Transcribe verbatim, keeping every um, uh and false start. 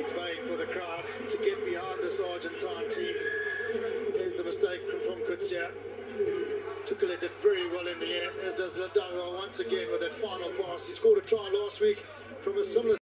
swaying for the crowd to get behind this Argentine team. There's the mistake from Kutsia. Tukule did very well in the end, as does Ladago once again with that final pass. He scored a try last week from a similar